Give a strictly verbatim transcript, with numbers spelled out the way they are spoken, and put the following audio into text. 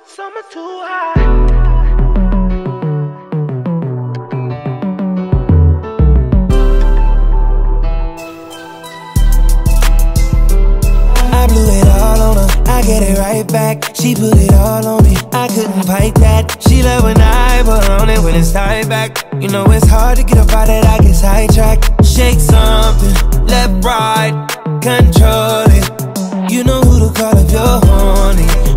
Summer too high. I blew it all on her, I get it right back. She put it all on me, I couldn't fight that. She love when I put on it when it's tied back. You know it's hard to get up out that, I get sidetracked. Shake something, left, right, control it. You know who to call if you're horny.